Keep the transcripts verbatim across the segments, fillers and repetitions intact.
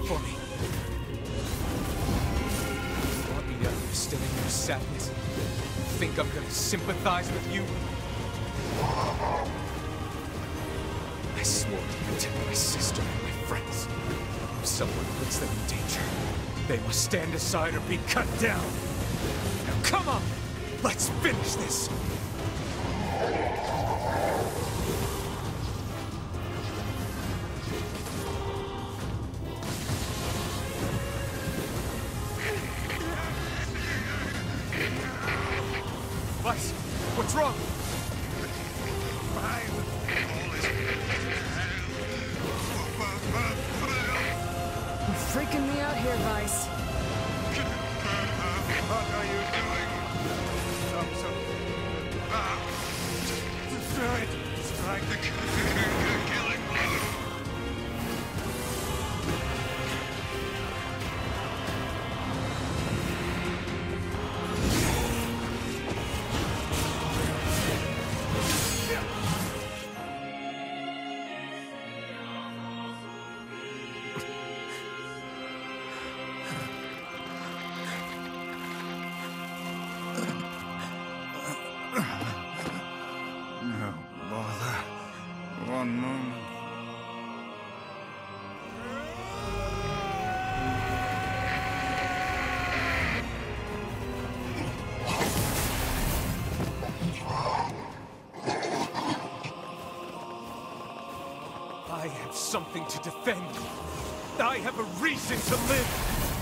for me. You want me to understand your sadness? You think I'm gonna sympathize with you? I swore to protect my sister and my friends. If someone puts them in danger, they must stand aside or be cut down. Now come on! Let's finish this! Weiss, what's wrong? You're freaking me out here, Weiss. What are you doing? Stop, stop. Ah! Destroy it! Strike the killing blow! No bother. One moment. I have something to defend. I have a reason to live.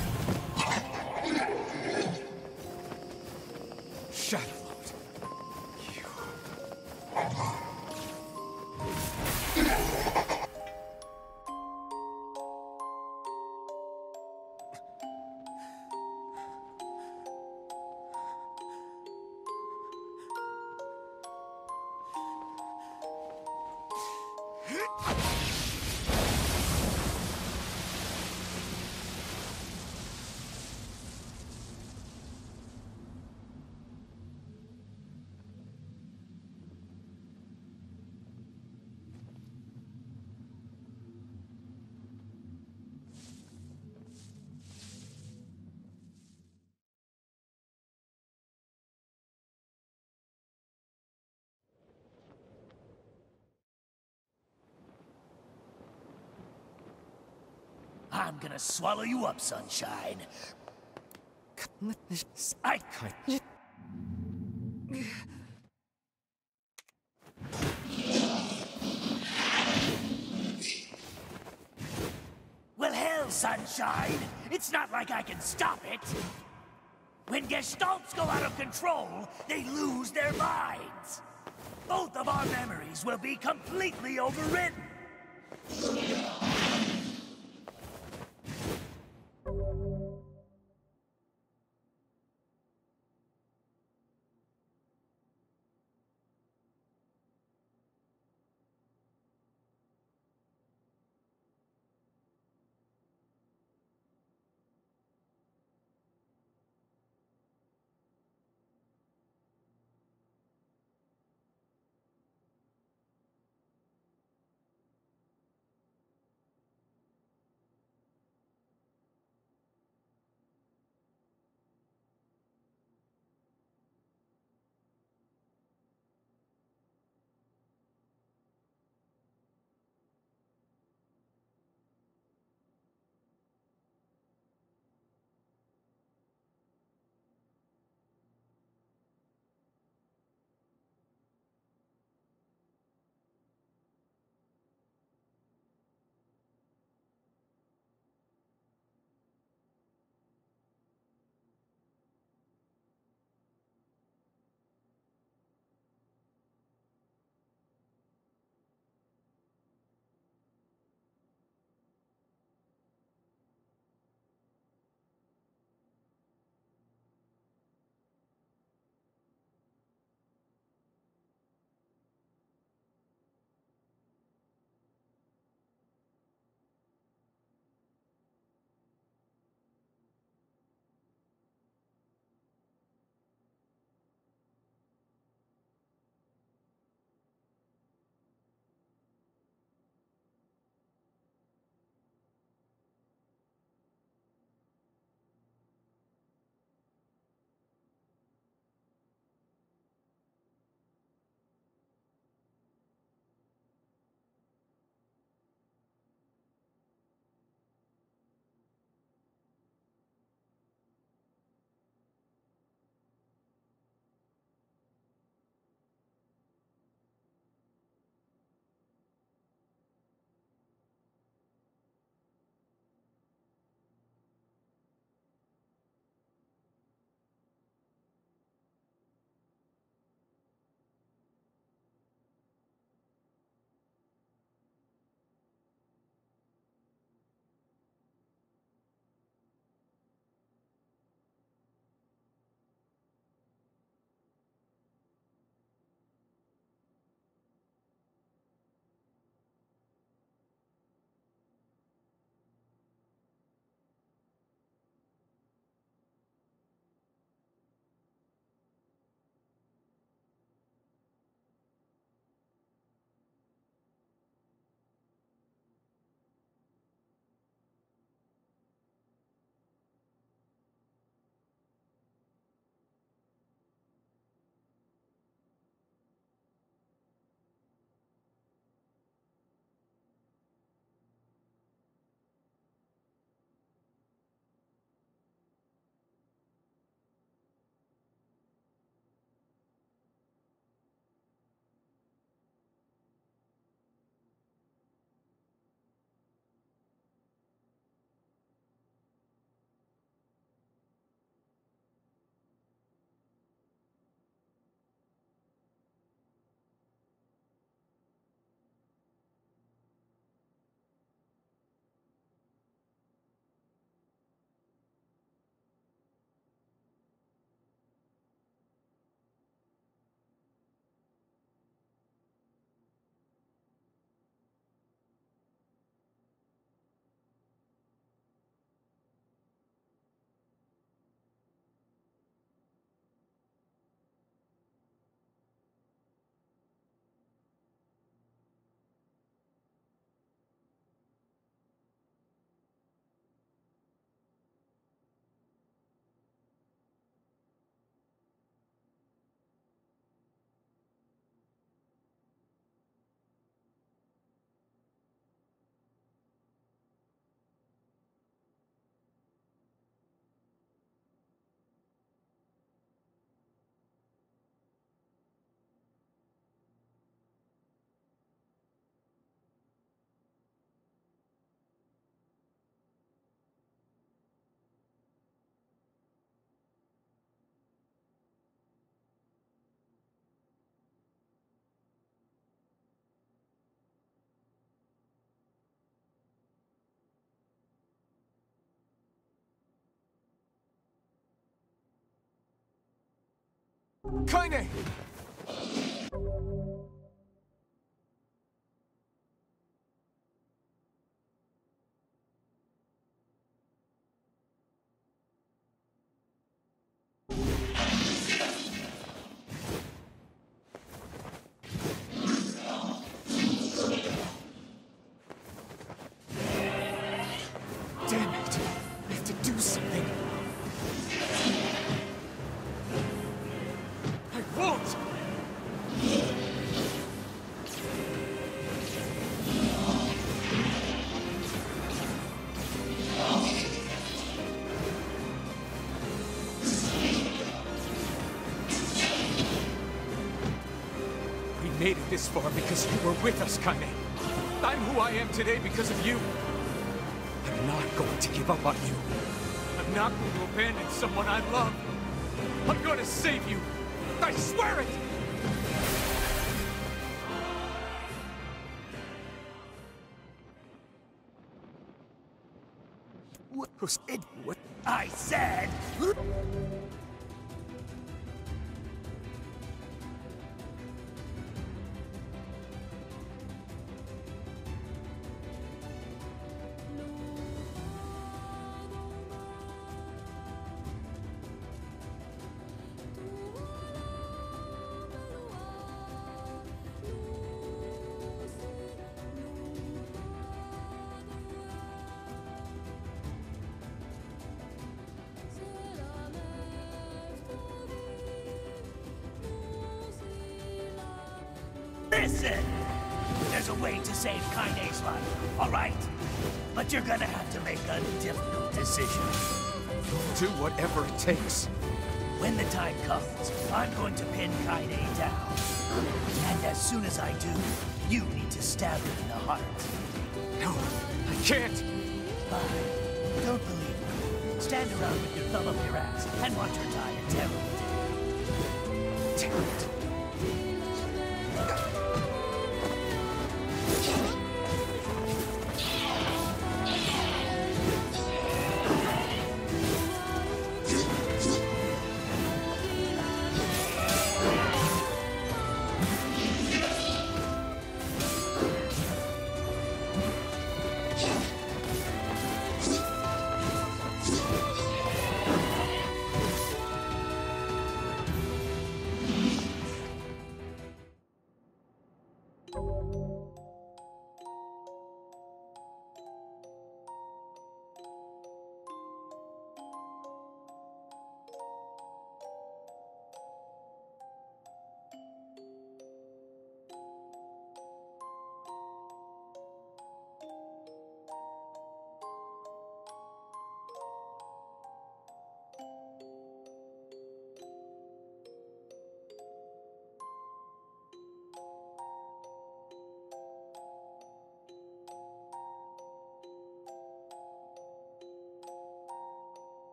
Shadowlord, you... I'm gonna swallow you up, Sunshine. I... Well, hell, Sunshine! It's not like I can stop it! When Gestalts go out of control, they lose their minds! Both of our memories will be completely overwritten! Kaine! Damn it! I have to do something. I won't! We made it this far because you were with us, Kaine. I'm who I am today because of you. I'm not going to give up on you. I'm not going to abandon someone I love. I'm going to save you. I swear it! What? It, what I said. Listen! There's a way to save Kaine's life, all right? But you're gonna have to make a difficult decision. Do whatever it takes. When the time comes, I'm going to pin Kaine down. And as soon as I do, you need to stab him in the heart. No, I can't. Fine. Don't believe me. Stand around with your thumb up your ass and watch her die a terrible death. Damn it.